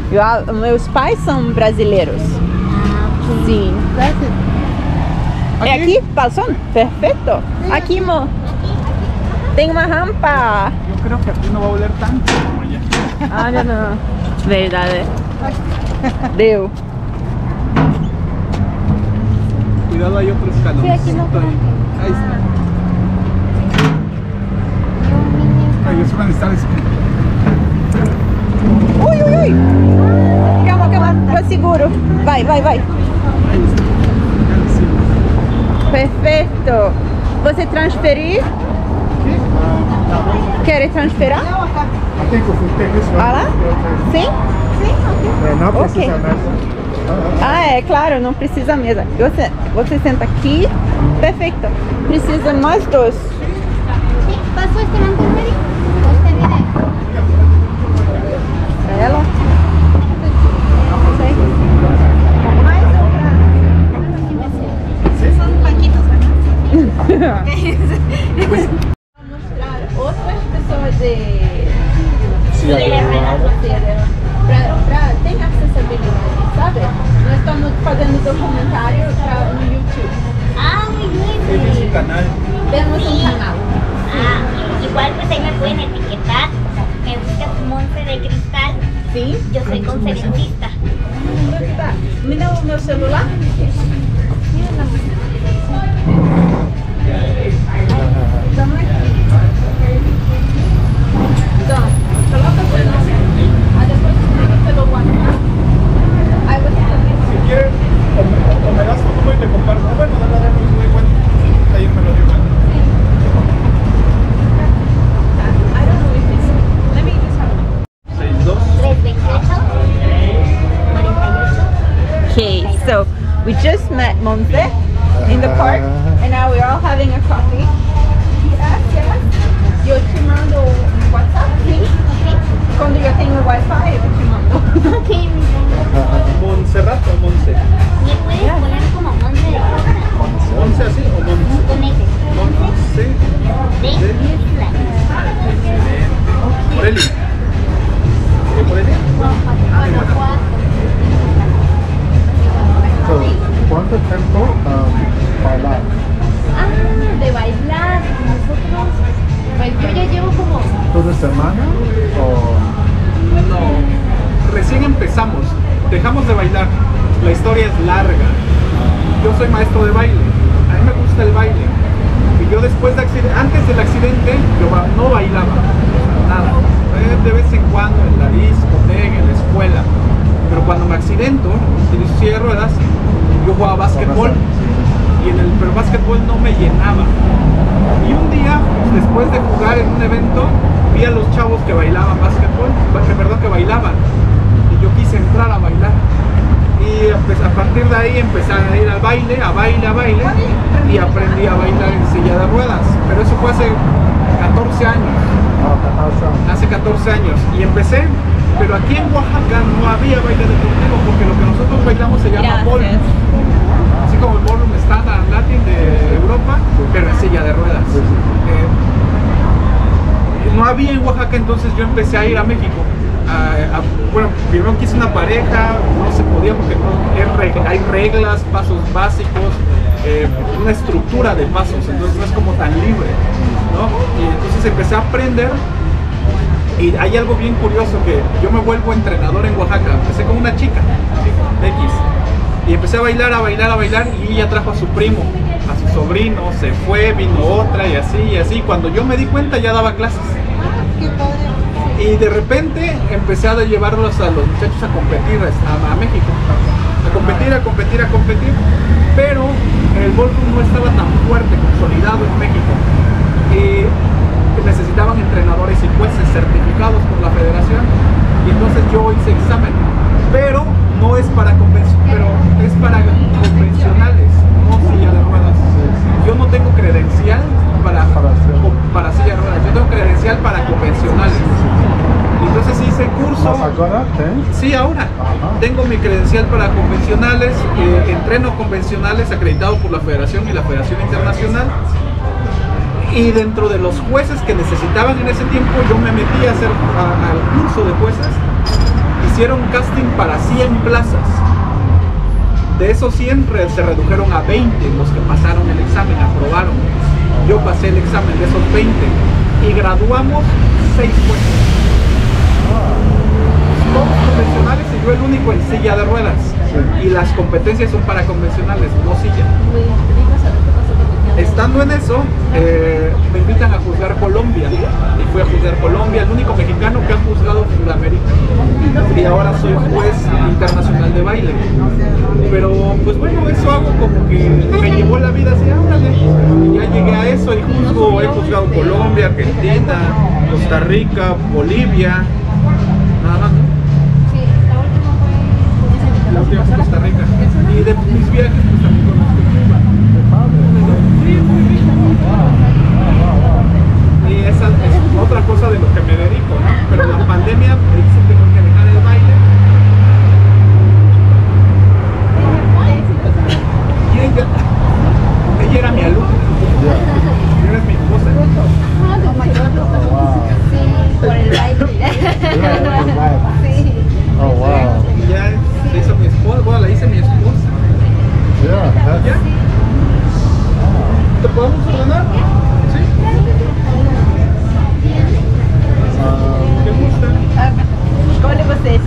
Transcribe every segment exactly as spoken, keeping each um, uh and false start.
Eu, meus pais são brasileiros. Sim. É aqui? Passando? Perfeito. Aqui, amor. Tem uma rampa. Eu creo que aqui não vai oler tanto como allá. Olha, não. Verdade. Deu. Cuidado, hay otro escalón. Sí, aquí no creo que- Ahí está. Ay, ellos van a estar esperando. Ui, ui, ui. Calma, calma. Eu seguro. Vai, vai, vai. Ahí está. Perfeito. Você transferir? Quer transferir? I think if we take this one. Ah lá? Sim? É, não Ok. precisa mesa. Ah, é claro, não precisa mesa. Você, você senta aqui. Perfeito. Precisa nós dois. Sí, paso este banco ready. Este viene. Ela. Mais um pra... Son banquitos, ¿verdad? mostrar outras pessoas de... Sim, Pra, pra, tem acessibilidade, sabe? Nós estamos fazendo documentário pra, no YouTube. Ah, muy bien. Ese es su canal. Temos um canal. Ah, igual pues ahí me pueden etiquetar. Me buscas Monse de Cristal. Sim. Yo soy conferencista. Me dá o meu celular? Estamos aqui. Então, coloca o seu nome. Aí depois escreve pelo WhatsApp. Aí você também. Si quieres, o me, o me das tu número y te comparto. Bueno, dale, dale, es muy bueno. Ahí me lo digo. I don't know if it's... Let me just have a look. seis dos. tres veintiocho. cuarenta y ocho. Okay, so we just met Monse in the park, and now we're all having a coffee. Yes, yes. Eu te mando um WhatsApp, sim? Quando eu tenho Wi-Fi, eu te mando. Ok, mi amor. Montserrat o Monse. ¿Me puedes poner como Monse de Cristal? Monse así o Monse. Con ese. Monse. De Cristal. Moreli. ¿Qué Moreli? Cuatro, cuatro. So, ¿cuánto tiempo um, bailar? Ah, de bailar. Nosotros, pues yo ya llevo como... ¿Toda semana? ¿O No. Recién empezamos. Dejamos de bailar. La historia es larga. Yo soy maestro de baile. A mí me gusta el baile. Y yo después de accidente, antes del accidente, yo ba- no bailaba. Nada. Eh, De vez en cuando en la discoteca, en la escuela. Pero cuando me accidento, utilizo silla de ruedas, yo jugaba básquetbol. Y en el pero básquetbol no me llenaba. Y un día, después de jugar en un evento, vi a los chavos que bailaban básquetbol, que perdón, que bailaban. Y yo quise entrar a bailar. Y pues, a partir de ahí empecé a ir al baile, a baile, a baile. Y aprendí a bailar en silla de ruedas. Pero eso fue hace catorce años. ah, catorce? Hace catorce años. Y empecé, pero aquí en Oaxaca no había baile deportivo, porque lo que nosotros bailamos se llama Gracias. ballroom. Así como el ballroom standard latin de Europa, pero en silla de ruedas. Eh, no había en Oaxaca, entonces yo empecé a ir a México. A- a- bueno, primero quise una pareja, no se podía porque no, es reg- hay reglas, pasos básicos, eh, una estructura de pasos, entonces no es como tan libre, ¿no? Y entonces empecé a aprender. Y hay algo bien curioso, que yo me vuelvo entrenador en Oaxaca. Empecé con una chica, X, y empecé a bailar, a bailar, a bailar, y ella trajo a su primo, a su sobrino, se fue, vino otra, y así, y así. Cuando yo me di cuenta ya daba clases. Y de repente empecé a llevarlos a los muchachos a competir a, a México. A competir, a competir, a competir. Pero el ballroom no estaba tan fuerte, consolidado en México. Y necesitaban entrenadores y jueces certificados por la federación, y entonces yo hice examen, pero no es para convenci- pero es para convencionales, no silla de ruedas. Yo no tengo credencial para, para silla de ruedas, yo tengo credencial para convencionales. Entonces hice curso. ¿Más ahora? ¿Tienes? Sí, ahora. Ajá. Tengo mi credencial para convencionales, eh, entreno convencionales acreditado por la Federación y la Federación Internacional. Y dentro de los jueces que necesitaban en ese tiempo, yo me metí a hacer a- al curso de jueces. Y hicieron casting para cien plazas. De esos cien re- se redujeron a veinte los que pasaron el examen, aprobaron. Yo pasé el examen de esos veinte y graduamos seis puestos. Todos convencionales y yo el único en silla de ruedas. Y las competencias son para convencionales, no silla. Estando en eso, eh, me invitan a juzgar Colombia. Y fui a juzgar Colombia, el único mexicano que ha juzgado Sudamérica. Y ahora soy juez internacional de baile. Pero pues bueno, eso hago como que me llevó la vida así, ándale. Y ya llegué a eso y juzgo, he juzgado Colombia, Argentina, Costa Rica, Bolivia. Nada más, ¿no? La última fue Costa Rica. Y de mis viajes pues también conozco Cuba. Sí, muy bien. Y esa es otra cosa de lo que me dedico, ¿no? Pero la pandemia me dice que tengo que dejar el baile. Y ella, ella era mi alumna. Y ahora es mi esposa. Sí, por el baile. Sí. Oh, wow. Y ya se hizo mi esposa, bueno, la hice mi esposa. Yeah, that's, ¿Ya? ¿Te podemos ordenar? Sí. uh, ¿Te gusta? Ah, escolhe vocês.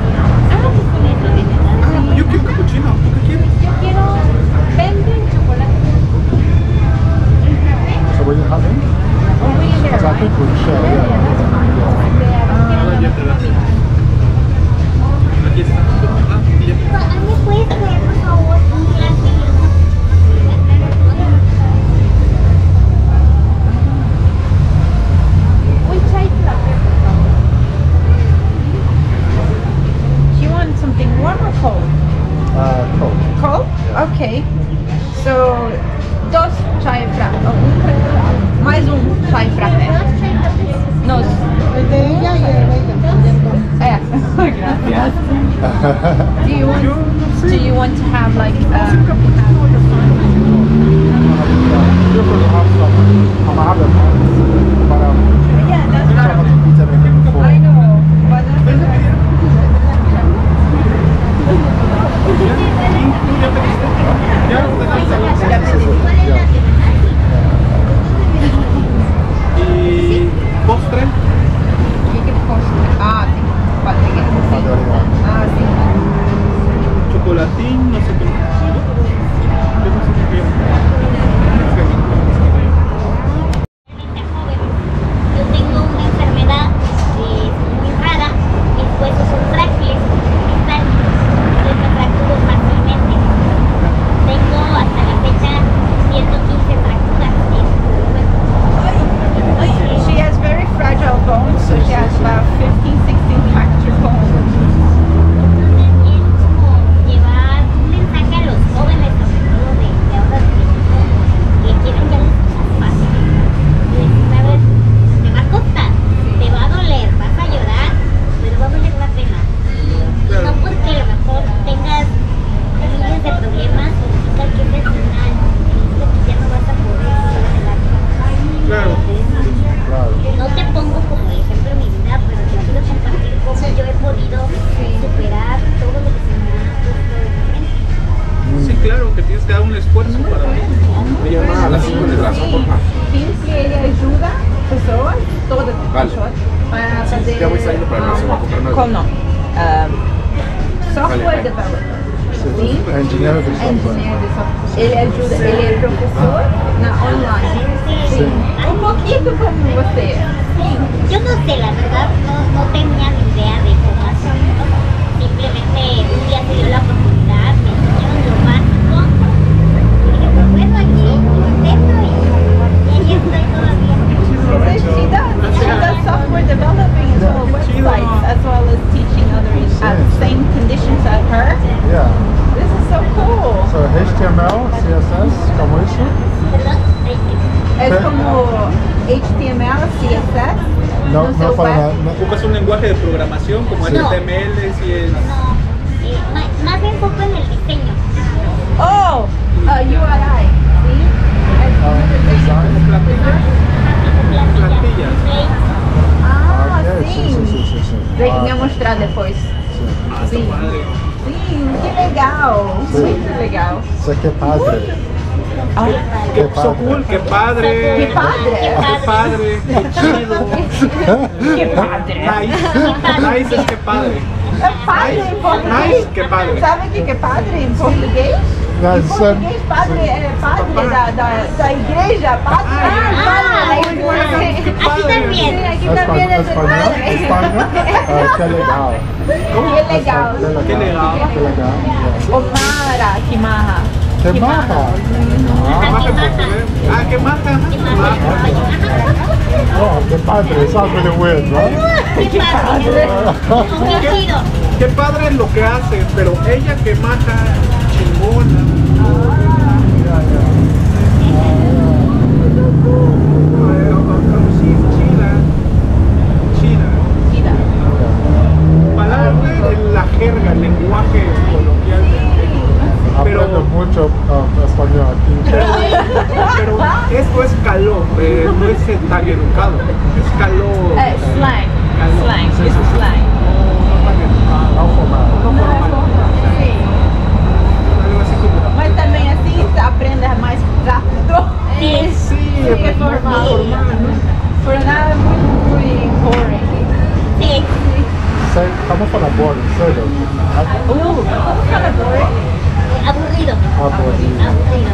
Ah, yo quiero capuchino. ¿Tú qué quieres? Yo quiero verde y chocolate. so will you have him? O will you Because I think we'll share, yeah. Ah, ya te das. Aquí está. Ah, ya. ¿Me puedes traer, por favor, un glass Uy, chai frappe, por favor. Do you want something warm or cold? Uh, cool. Cold? Okay. So, dos chai frappe. Oh, um frappe. Mais um chai frappe. Nos. É. Gracias. Do you want? Do you want to have like? Um, You're going to have some, I'm gonna have them, but um, yeah, that's I'm not. not going to eat anything before. I know, but that's ¿Y tú ya pediste? ¿Ya? Ya This is it, yeah. ¿Y postre? que postre. Ah, sí. Vale, que I already got it. Ah, sí. Chocolatín, no sé qué. Yo no sé qué quiero. Yo tengo una enfermedad que es muy rara, mis huesos son frágiles, están, entonces me fracturo fácilmente. Tengo hasta la fecha ciento quince fracturas en mi cuerpo. She has very fragile bones, so she has about fifteen, sixteen fractured bones. Entonces es como llevar un mensaje a los jóvenes, sobre todo de, de ahora de México, que quieren ya las cosas fáciles. Y decir, a ver, te va a costar, te va a doler, vas a llorar, pero va a valer la pena. Y no porque a lo mejor tengas miles de problemas, significa que es el final, significa que ya no vas a poder seguir adelante. Claro. Claro. No te pongo como ejemplo en mi vida, pero te quiero compartir cómo yo he podido superar todo lo que se me ha puesto enfrente. Sí, claro, que tienes que dar un esfuerzo para ti. Me llama a las cinco de la porfa. Diz que ele ajuda pessoas, todas as Vale. pessoas, para fazer. Ya voy saliendo para ver si voy a comprar nuevo. Qual nome? Um, software Vale. developer. Sim. Engenheiro de software. Engenheiro de software. Ele ajuda, ele é professor na online. Sim. Um pouquinho como você. Yo no sé, la verdad, no, no tenía ni idea de cómo hacerlo. Simplemente un día se dio la oportunidad, me enseñaron lo básico. Y dije, pues bueno, aquí lo intento y, y ahí estoy todavía. She does. She does software developing as well, websites, as well as teaching others at the same conditions as her. Yeah. This is so cool. So H T M L, C S S, como isso? Perdón, es que Es como H T M L, C S S. No, no sé, no para web. nada. Ocupas un lenguaje de programación como Sí. H T M L, si es... no, eh, más, más me enfoco en el diseño. Oh, uh, U R I. See? Uh, design. plantillas. Plantillas, Plantillas. templates. Ah, Ok, sim, sim. sim, sim, sim, sim. Tem que Ah, me mostrar depois. sim. padre. Sim, que legal. Sim. Muito legal. Isso aqui é padre. Ah, Qué Qué so padre. cool, qué padre. que padre. Qué padre, qué chido. Que padre. Nice. Nice es que padre. É padre em português. Nice, que padre. Sabe o que que é padre em português? Não, Em isso é- português, padre é padre da, da, da igreja. Padre, Ah, padre da bueno, igreja. qué Aquí padre. también. Aqui Espa- também é Espanhol, padre. Espanha, ah, que legal. Que legal. Que legal. Que legal. Que legal. yeah. Omara, que marra. Que marra. ¿Qué maja en portugués? Ah, qué maja. Oh, que padre. It sounds really weird, right? Qué padre. Qué chido. Qué padre es lo que hace, pero ella que maja, chingona. Yeah, Sí, chida. Chida. Chida. Palabras en la jerga, el lenguaje coloquial de México. yeah. Pero, Aprendo mucho um, español aquí. pero esto es calor, eh, no es tan educado. Es calor. É slang. Calor. Slang. Sí, Isso sí, sí. slang. No tan educado. Não formal. No formal. Sim. Algo así como. Mas também assim você aprende mais rápido. Sí. Sí, Sí, es más formal. formal, ¿no? Por nada muito, muito boring. Sí. Sei, estamos falando boring, sério. Uh, como fala boring? Aburrido. Aburrido. Aburrido.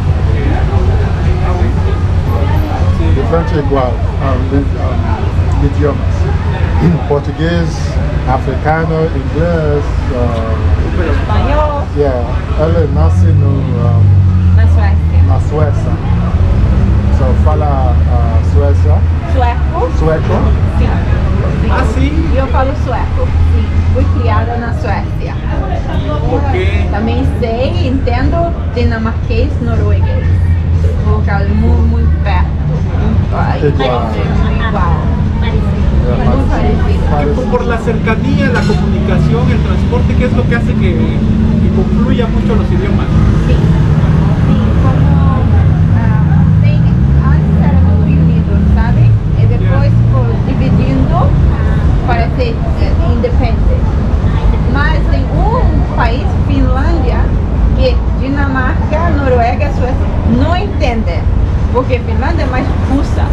Diferente igual, um, de, um, idiomas. Português, africano, inglês. Uh, Espanhol, yeah, ela nasce no, um, na Suécia. na Suécia. So fala uh, Suécia, Sueco, sueco. sim. Ah, sí. E eu falo sueco, sim. Fui criada na Suécia. ¿Por qué? Também sei, entendo dinamarquês, norueguês. Por causa muito, muito perto. Muito, ai, Igual. igual. Yeah, Muito parecido. parecido. Por la cercanía, la comunicación, el transporte, ¿qué es lo que hace que, que confluya mucho los idiomas? Sim. Sim, como ah, tem, antes era tudo unido, sabe? E depois foi dividindo para ser eh, independente. Mas tem um país, Finlândia, que Dinamarca, Noruega, Suécia não entendem. Porque Finlândia é mais russa.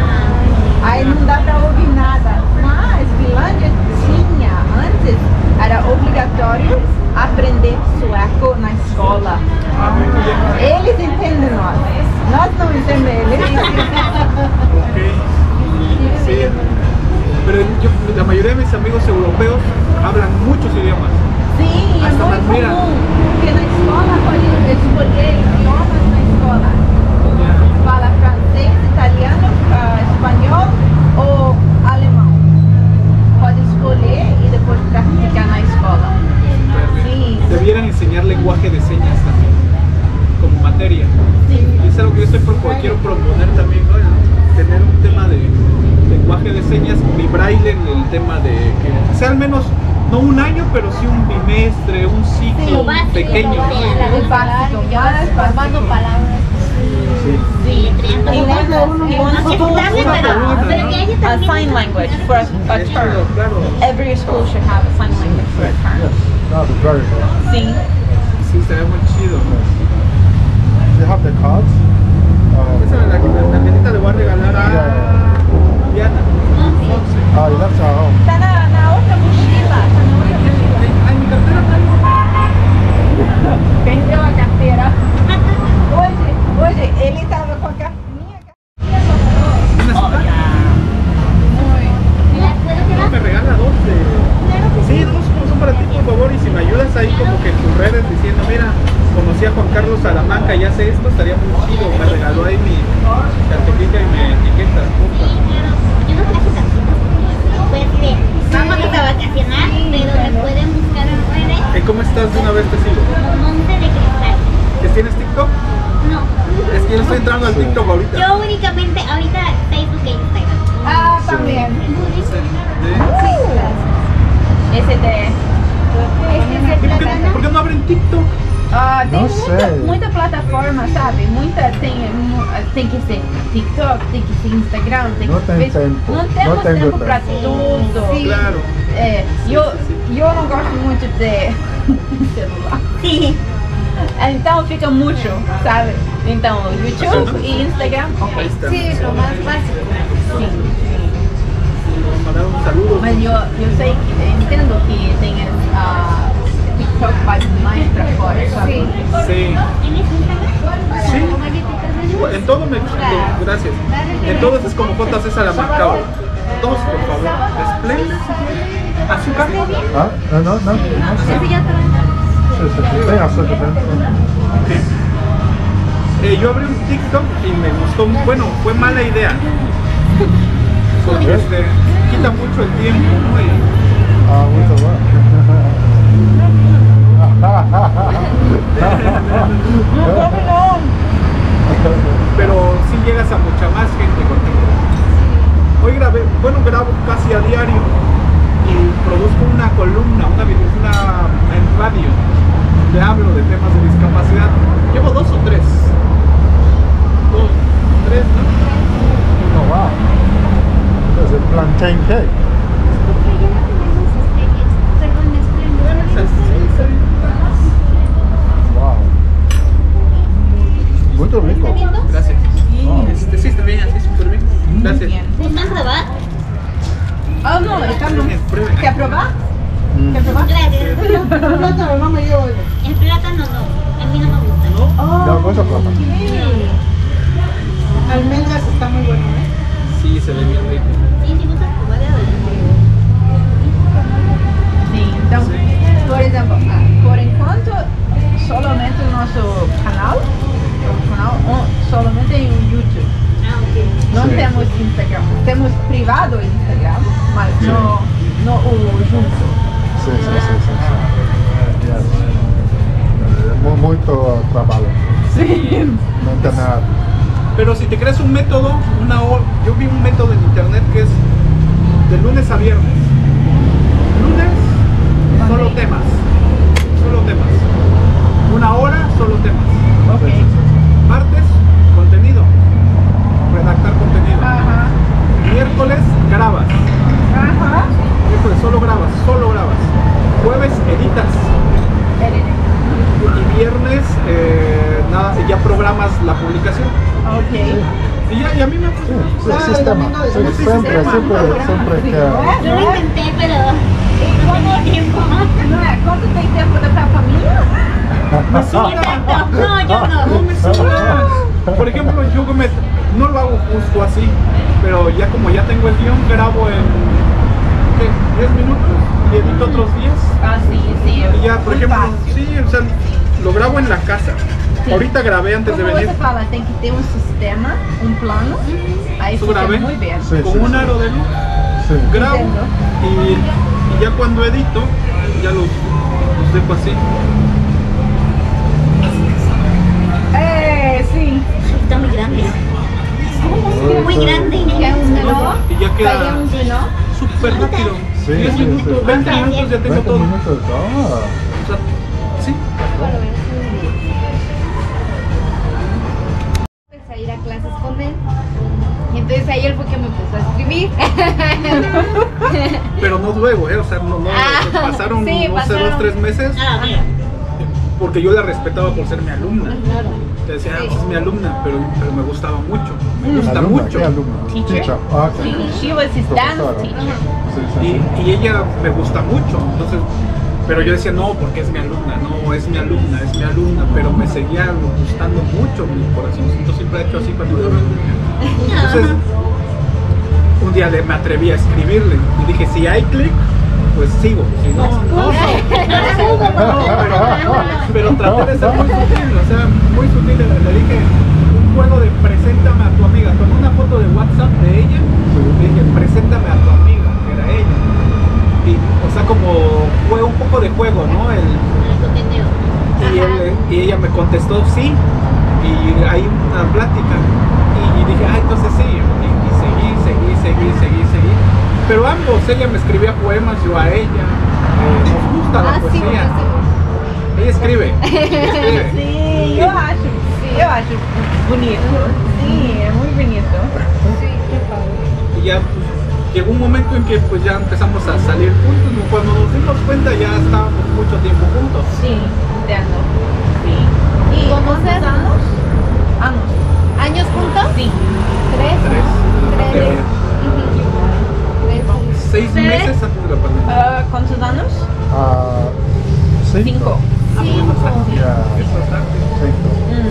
Aí não dá para ouvir nada. Mas Finlândia tinha, antes, era obrigatório aprender sueco na escola. Ah, muy bien. Eles entendem nós. Nós não entendemos eles. Ok. Sí. Pero yo, la mayoría de mis amigos europeos hablan muchos idiomas. Sim, é Hasta muito maneira. comum. Porque na escola pode escolher idiomas na escola. Fala francês, italiano, ah, espanhol ou alemão. Pode escolher e depois praticar na escola. Sim, Debieran enseñar lenguaje de señas también, como materia. sim. Y es algo que yo estoy pro- quiero proponer también, ¿no? El tener un tema de lenguaje de señas, mi braille en el tema de que sea al menos, no un año, pero sí un bimestre, un ciclo Lo básico, pequeño, lo ¿no? de- O básico, mais Formando básico. palabras. Sí. Sim. Letreando. E lembra, e No uma se juntarse, Una pero, columna, pero ¿no? que haya a también sign language for a, a Es term. chido, claro. Every school should have a sign language for a term. Yes, that would be very good. Sim. Sí, estaría muy chido. Do you have the cards? Uh, Esa la, la tarjetita le voy a regalar a Diana. Ah, you left her at home. Tá na, na outra mochila. Tá na outra mochila. Ay, mi cartera traigo. Perdeu a carteira. Hoje, hoje ele tava com a car- minha carteira. ¿Me las puedo No, quedar? me regala dos de... Sí, dos como son para ti, por favor. Y si me ayudas ahí como que en tus redes diciendo, mira, conocí a Juan Carlos Salamanca y hace esto, estaría muy chido. Me regaló ahí mi tarjetita y me etiquetas, porfa. Yo no traje tarjetas. Pues de, vamos a vacacionar, pero me pueden buscar en redes ¿Y cómo estás? De una vez te sigo. como Monte de Cristal. ¿Tienes TikTok? No, Es que yo estoy entrando al TikTok ahorita. yo únicamente ahorita Facebook e Instagram. Ah, também. ¿Sí? Esse de... ¿Por qué, por qué no abren TikTok? Ah, tem Não muita, sei. muita plataforma, sabe? Muita tem, mu- tem que ser TikTok, tem que ser Instagram, tem Não que tem ser tempo. Não Não temos tenho tempo para tempo. tudo. Claro. É, eu, eu não gosto muito de celular. Sí. Então fica muito, sabe? Então, YouTube e Instagram, ok. Sí, lo más básico. Sim, sim. Mandar un saludo. Mas eu, eu sei, que- entendo que tem a TikTok vai mais pra fora, sabe? Sí. Sí. ¿Tienes Instagram? Para Sí. tomar galletitas de En todo me gracias. En todos es como J. César Amarcao. Dos, por favor. Desplay. Azúcar. Ah, no, no, no. Ese ya trae. Sí, sí, sí. Tem açúcar dentro. Eh, yo abrí un TikTok y me gustó. Bueno, fue mala idea. Porque este, quita mucho el tiempo, ¿no? Y, Ah, muito bom. Não come não. pero sí llegas a mucha más gente con TikTok. Hoy grabé, bueno, grabo casi a diario y produzco una columna, una, una en radio, donde hablo de temas de discapacidad. Llevo dos o tres. Dos, tres, ¿no? Oh, wow. Es el plantain cake. Porque ya no tenemos este, perdón, esplendor. Wow. Muito rico. ¿Está viendo? Gracias. Wow. Este, sí, está bien, así súper bien. Gracias. Bien. ¿Gustan probar? Oh, não, está bom. Prueben. Quer probar? Mm. Quer probar? Gracias. El plátano no. A mí no me gusta. Oh, Ya, pues, plata. ok. Almendras está muy bueno, ¿eh? Sí, se ve bien rico. Sí, si gustas probar de adelante. Sim, então, por exemplo, ah, por enquanto, somente o nosso canal, o canal on- somente em YouTube. Ah, ok. Não Sim. temos Instagram. Temos privado o Instagram, mas Sim. no, no o junto. Sí, sí, sí, sí, sí. Yes. Eh, mu- Muito trabalho. Sim. Não tem nada. Pero si te creas un método, una hora, yo vi un método en internet que es de lunes a viernes. Lunes, solo temas. Solo temas. Una hora, solo temas. Ok. Sí, sí, sí. Martes, contenido. Redactar contenido. Ajá. Miércoles, grabas. Ajá. Miércoles, solo grabas, solo grabas. Jueves, editas. Editing. Y viernes, eh, nada, ya programas la publicación. Ok. Y, ya, y a mí me Sí, sí, sistema. Sí, siempre, siempre, siempre que... Yo lo intenté, pero no tengo tiempo. Não é? Quanto tem tempo da tua família? Exacto. No, yo No no. me sobra. Por ejemplo, yo me, no lo hago justo así, pero ya como ya tengo el guión, grabo en ¿qué? diez minutos y edito otros diez. Ah, sim, sim. Y ya, por Muito ejemplo, fácil. sí, o sea, lo grabo en la casa. Sí. Ahorita grabé antes de Como venir você fala, tem que ter um sistema, um plano, aí Isso fica gravei? muito bem. Sí, con sí, un sí. aro de luz, Sí. grabo Entiendo. y, y ya cuando edito, ya los, los dejo así. É, sim. Está muy grande. Muy grande. Quer um menor? Y ya queda Peguei um menor. súper rápido. Sí, diez sí, minutos, sí. veinte minutos ya tengo veinte todo. minutos. Ah. O sea, sí. Empecé a ir a clases con él. Y entonces ahí él fue que me empezó a escribir. Pero no luego, ¿eh? O sea, no, no, Ah, pasaron, sí, no sé, pasaron. dos, tres meses, Ah, mira. porque yo la respetaba por ser mi alumna. Claro. Te decía, ah, Sí. pues es mi alumna, pero, pero me gustaba mucho, me gusta Alumna, mucho. ¿qué alumna? Teacher. Ah, ok. She was his dance Profesora. teacher. Sí, sí, Y, sí. y ella me gusta mucho, entonces, pero yo decía, no, porque es mi alumna, no, es mi alumna, es mi alumna, pero me seguía gustando mucho, mi corazoncito siempre ha hecho así cuando yo Entonces, un día le, me atreví a escribirle y dije, si hay clic, pues sigo, si no, no, no. Pero traté de ser muy sutil, o sea, muy sutil, le, le dije un juego de preséntame a tu amiga, con una foto de WhatsApp de ella, le dije, preséntame a tu amiga, que era ella. Y, o sea, como fue un poco de juego, ¿no? El, El coqueteo. y, él- y ella me contestó sí, y hay una plática, y dije, ah, entonces sí, y, y seguí, seguí, seguí, seguí, seguí. Pero ambos, ella me escribía poemas, yo a ella, eh, nos gusta la Ah, sí, poesía. porque Ella escribe, ella escribe. Sim, eu acho, eu acho bonito. Sim, é muito bonito. sí, qué padre. Y ya, pues, llegó un momento en que pues ya empezamos a salir juntos, ¿no? Cuando nos dimos cuenta ya estábamos mucho tiempo juntos. Sí, entiendo. Sí. ¿Y ¿Conocer? cuántos años? Años. ¿Años juntos? Sí. Tres. Tres. Tres. Ujú. Tres. Seis ¿Tres? meses antes de la pandemia. Ah, ¿cuántos años? Ah, cinco. Cinco. Cinco. Ya, Es bastante. cinco.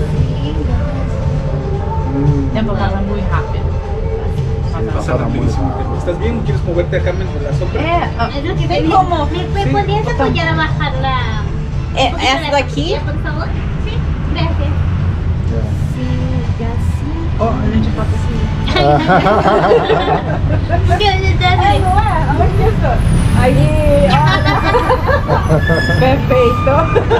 Mm. Mm, Tiempo pasa muy rápido. Pasa pasa muy rapidísimo. rápido. ¿Estás bien? ¿Quieres moverte acá en la sombra? Eh, ah, Es lo que te sí, digo. como ¿Me, me Sí. podrías apoyar a bajar la. Eh, un poquito ¿esta la de aquí? silla, por favor? Sí, gracias. ya. Sí, ya sí. Oh, a gente pode assim. Gracias. não é? Olha isso. Aí, olha. Perfeito.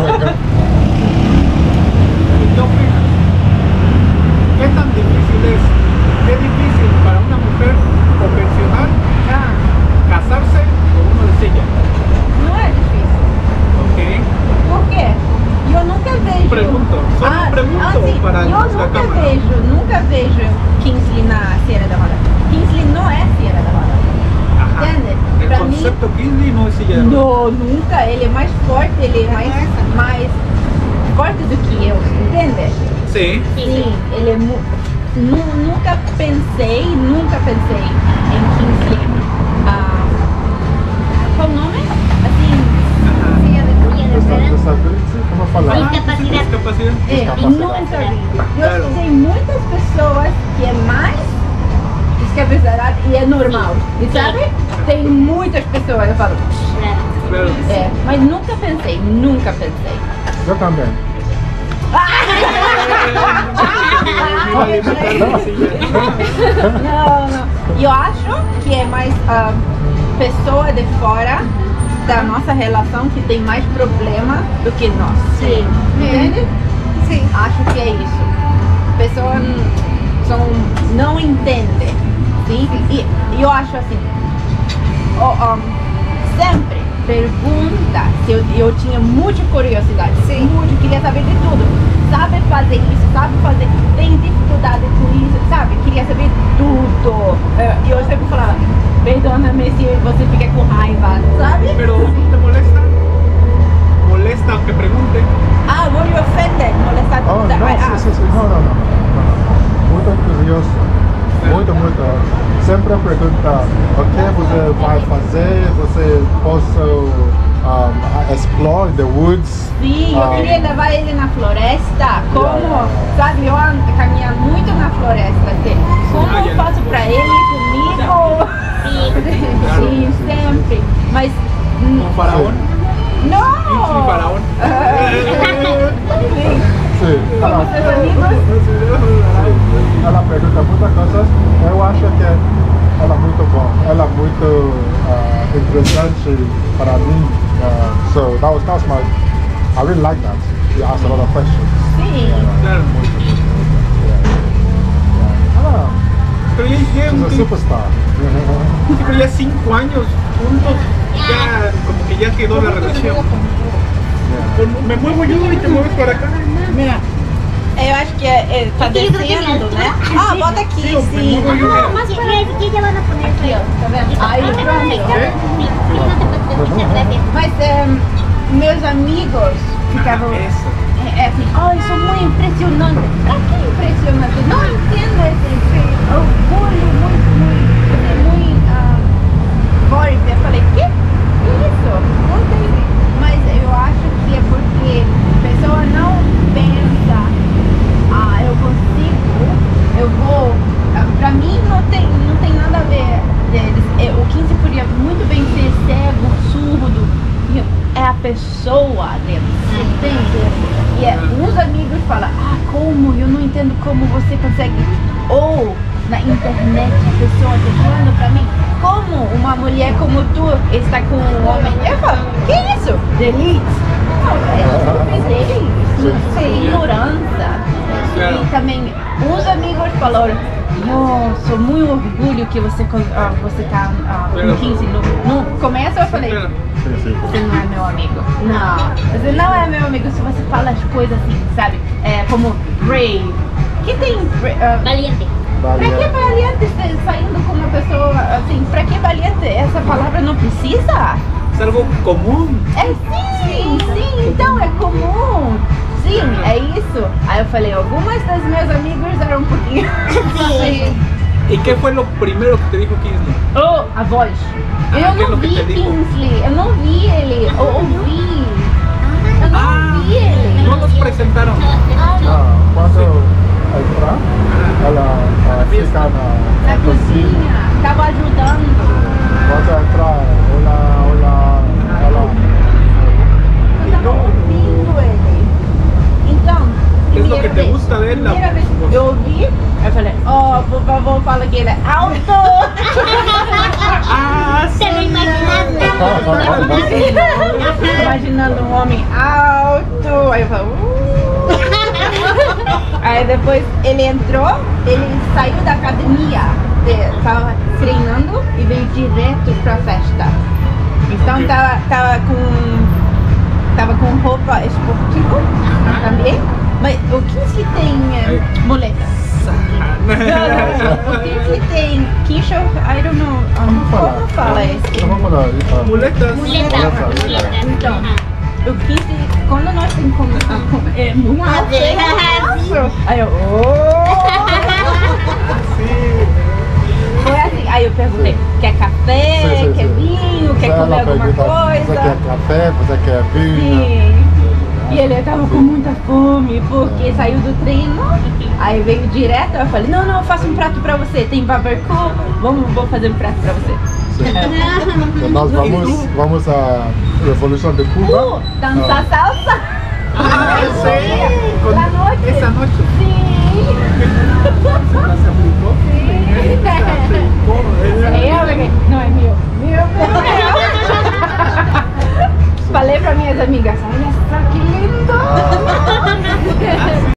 ¿Qué opinas? ¿Qué tan difícil es? ¿Qué difícil para una mujer convencional Ah, casarse con uno de silla? não é difícil. Ok. Por quê? Eu nunca vejo. Pregunto, só ah, pregunto ah, sim. para Eu nuestra nunca cámara. vejo, nunca vejo Kingsley na Sierra da Roda. Kingsley não é Sierra da Roda. Ajá. Entende? El Pra mim, concepto Kingsley no es silla de ruedas. não, nunca. Ele é mais forte, ele é mais, mais forte do que eu. Entende? Sí. Sim, ele é mu nu- nunca pensei, nunca pensei em Kingsley. Ah, qual o nome? Assim, Silla de silla de Essa- ruedas. disability, como falar? Discapacidad. Discapacidad. é, e não entendi. Eu Claro. sei muitas pessoas que é mais discapacidade e é normal. E sabe? Tem muitas pessoas, eu falo, Claro. Claro. é, mas nunca pensei, nunca pensei. Eu também. Me iba a limitar la silla. Não, não. Eu acho que é mais ah, pessoa de fora da nossa relação que tem mais problema do que nós. Sim. Entende? Sim. Acho que é isso. Pessoa n- são, não entende. Sim? E e eu acho assim, ó, ó, sempre pergunta, se eu, eu tinha muita curiosidade, Sim. muito, queria saber de tudo. Sabe fazer isso, sabe fazer, tem dificuldade com isso, sabe? Queria saber tudo. Eh, E eu sempre falava, perdona-me se você fica com raiva, sabe? Pero ¿te molesta? ¿Molesta que pregunte? Ah, vou lhe ofender, molestar. Oh, não, Ah, sim, sim, sim. Não, não, não, não. Muito curioso. Muito, muito. Sempre pergunta o que você vai fazer, você possa um, explore the woods. Sim, eu Ah. queria levar ele na floresta, como, sabe, eu ando, caminhar muito na floresta, assim, como Ah, eu já. faço pra ele, comigo, sim, sempre, mas, ¿Como faraón? não! Kingsley faraón. Sim, Sim. como Ela, seus amigos, sim. Ela pergunta muitas coisas. Eu acho que ela é muito bom. Ela é muito uh, interessante para mim. Uh, so that was, that was my. I really like that. You asked a lot of questions. sim, Claro. Muito, muito, muito. Yeah. Yeah. Ah, Pero ya, ya, she's a sí, superstar. pero ya cinco años juntos, ya como que ya quedó la relación. Yeah. Pues me muevo yo y te mueves para acá. mira, eu acho que é, é, tá É que eu creo que descendo, me- né? Ah, bota aqui, Sí, me sim, muevo yo. No, más para aquí ya van a poner aqui, ó, tá vendo? Aí, pronto. ¿Eh? Sí, sí, no te preocupes, muchas gracias. Mas é, meus amigos ficavam... Ah, eso. É, é assim, oh, isso é muito impressionante. Pra que impressionante? Não entendo esse, esse orgulho muito, muito, você é muito ah, forte. Eu falei, que? Que isso? Não entendi. Mas eu acho que é porque a pessoa não pensa, ah, eu consigo, eu vou. ah, Pra mim não tem, não tem nada a ver. Deles. É, o Kingsley podia muito bem ser cego, surdo. E é a pessoa dele, entende? E é, uns amigos falam, ah, como? Eu não entendo como você consegue. Ou na internet a pessoa está falando pra mim, como uma mulher como tu está com um homem? Eu falo, que isso? Delete? Não, é super dele. Isso é ignorância. Claro. E também, uns amigos falaram, eu sou muito orgulho que você con- ah, você tá ah, Claro. com Kingsley. No, no começo eu falei, Claro. Sim, sim. você não é meu amigo. Não, você não é meu amigo se você fala as coisas assim, sabe? É como brave. Que tem. bra- ah, Valiente. Pra que valiente. valiente ser- saindo com uma pessoa assim? Pra que valiente? Essa palavra não precisa? Es algo común. É sim, sim, então é comum. Sim, é isso. Aí eu falei, algumas das minhas amigas eram um pouquinho. Sí. ¿Y qué fue lo primero que te dijo Kingsley? Oh, a voz. Ah, Eu que é não o que vi te digo. Kingsley, eu não vi ele, eu ouvi. Eu não Ah, vi ele. no nos presentaron. Ah, quando entrar, ela ah, fica na, Na cozinha, tava ajudando. Quando entrar, olá, olá, ela. Eu tava ouvindo ele. Então, ¿Qué es lo primeira que te vez- gusta de él? La- primeira vez su voz. eu ouvi, eu falei, oh, por favor, fala que ele é alto. Ah, Te lo imaginaste. Imaginando um homem alto. Aí eu falei, uh. Aí depois ele entrou, ele saiu da academia, de- tava treinando e veio direto pra festa. Então Ok. tava, tava com. Tava com roupa esportiva também. Mas o Kingsley tem eh, muleta. Não, não, não. O Kingsley tem Keisha, I don't know. Um, como fala isso? Vamos lá. ah, Muletas. Muleta, muleta. Então, Ajá. o Kingsley, quando nós temos como, a- como- é muito alto. Sim. Aí eu, oh! Sí. Foi assim, aí eu perguntei, quer café, Sim, sim, quer sim. vinho, quer ela comer alguma pergunta, Você coisa? quer café? Você quer vinho? Sim. E ele tava com muita fome, porque saiu do treino, aí veio direto, eu falei, não, não, eu faço um prato pra você, tem barbecue, vamos, vou fazer um prato pra você. Sim. Então, nós vamos, vamos à Revolução de Cuba. Uh, dançar salsa? Ah, sí. Con La noche. esa noche. Sim. Se aplicó. Se aplicó. É, porque não é meu. Meu, meu, meu. Falei pra minhas amigas, olha só que lindo!